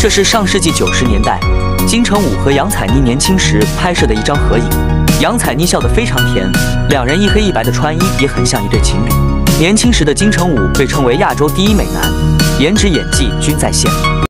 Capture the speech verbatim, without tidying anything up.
这是上世纪九十年代金城武和杨采妮年轻时拍摄的一张合影。杨采妮笑得非常甜，两人一黑一白的穿衣也很像一对情侣。年轻时的金城武被称为亚洲第一美男，颜值演技均在线。